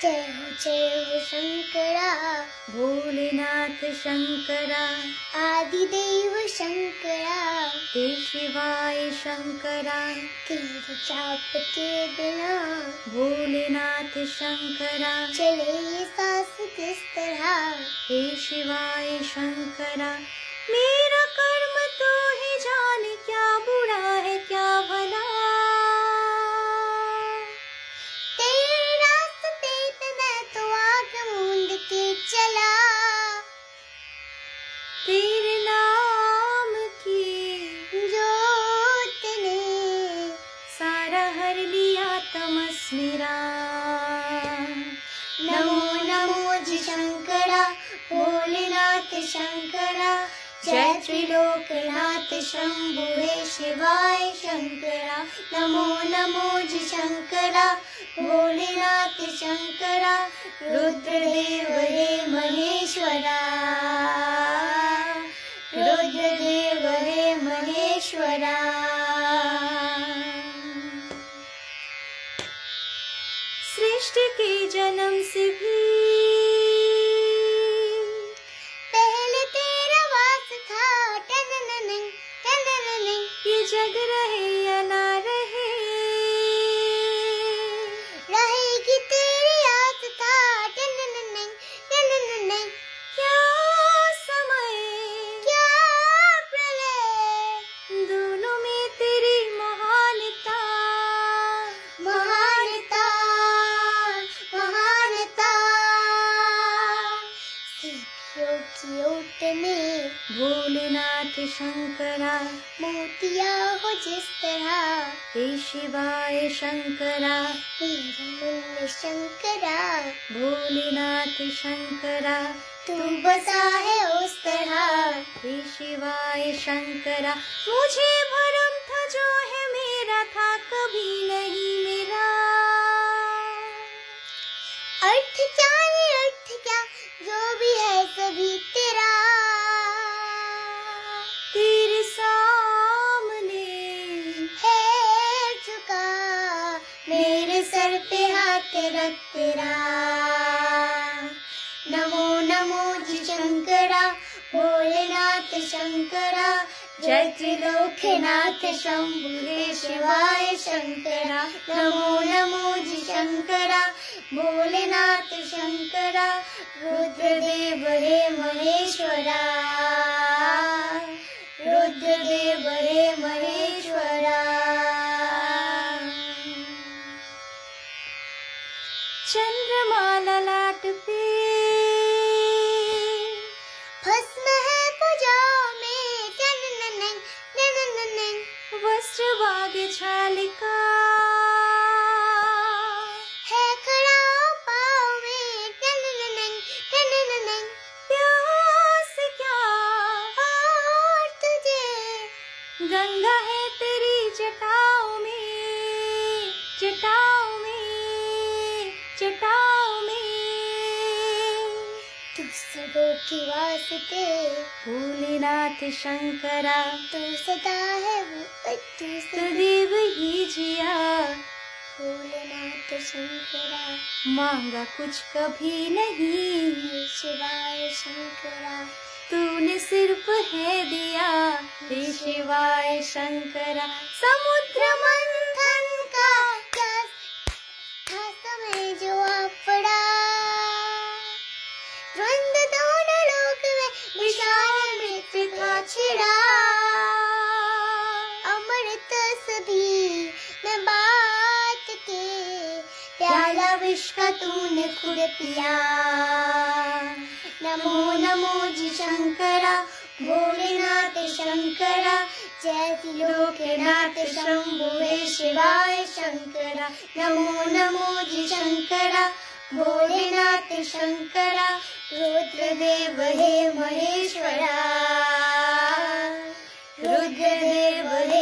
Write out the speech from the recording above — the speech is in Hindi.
जय हो शंकरा, भोलेनाथ शंकरा, आदिदेव शंकरा, हे शिवाय शंकरा, तेरे जाप के बिना भोलेनाथ शंकरा, चले ये सांस किस तरह। हे शिवाय शंकरा, मेरा कर्म तो ही जाने, क्या बुरा है क्या भला। तेरे रास्ते पे मैं तो आँख मूंद के चला, तेरे नाम की जोत ने सारा हर लिया तमस मेरा। नमो नमो जी शंकरा, भोलेनाथ शंकरा, जय त्रिलोकनाथ शंभु हे शिवाय शंकरा। नमो नमो जी शंकरा, भोलेनाथ शंकरा, रुद्रदेव हे महेश्वरा, रुद्रदेव हे महेश्वरा। सृष्टि के जन्म से भी पहले तेरा वास था, टनननन टनननन, ये जग रहे या ना रहे, रहेगी तेरी आस्था, टनननन टनननन, क्या समय क्या प्रलय, दोनों में तेरी महानता, महानता महानता। सीपियों की ओट में भोलेनाथ शंकरा, मोतिया हो जिस तरह, हे शिवाय शंकरा, मेरे मन में शंकरा, भोलेनाथ शंकरा, तू बसा है उस तरह। हे शिवाय शंकरा, मुझे भरम था जो है मेरा था कभी नहीं मेरा। अर्थ जाने अर्थ क्या, जो भी है सभी तेरा, तेरे सामने है झुका मेरे सर पे हाथ रख तेरा। नमो नमो जी शंकरा, भोलेनाथ शंकरा, जय त्रिलोकनाथ शंभु हे शिवाय शंकरा। नमो नमो जी शंकरा, भोलेनाथ शंकरा, रुद्रदेव हे महेश्वरा, रुद्रदेव हे महेश्वरा। चंद्रमा ललाट पे भस्म है भुजाओं में, टनननन टनननन, वस्त्र वाद्य छालिका, है खड़ा पाँव में, टनननन टनननन, प्यास क्या और तुझे गंगा है तेरी जटाओं में, जटाओं में, जटाओं में। तू सबों की वास्ते, भोलेनाथ शंकरा, तू सदा है वो, तू सदैव ही जिया, भोलेनाथ शंकरा, मांगा कुछ कभी नहीं, हे शिवाय शंकरा। तूने सिर्फ है दिया, हे शिवाय शंकरा। समुद्र मंथन का क्या था समय जो आ पड़ा, द्वंद दोनों लोक में विशाल मृत्यु था छिड़ा, अमृत सभी में बात के प्याला विष का तूने खुद पिया। नमो नमो जी शंकरा, भोलेनाथ शंकरा, जय त्रिलोकनाथ शंभु हे शिवाय शंकरा। नमो नमो जी शंकरा, भोलेनाथ शंकरा, रुद्रदेव हे महेश्वरा, रुद्रदेव हे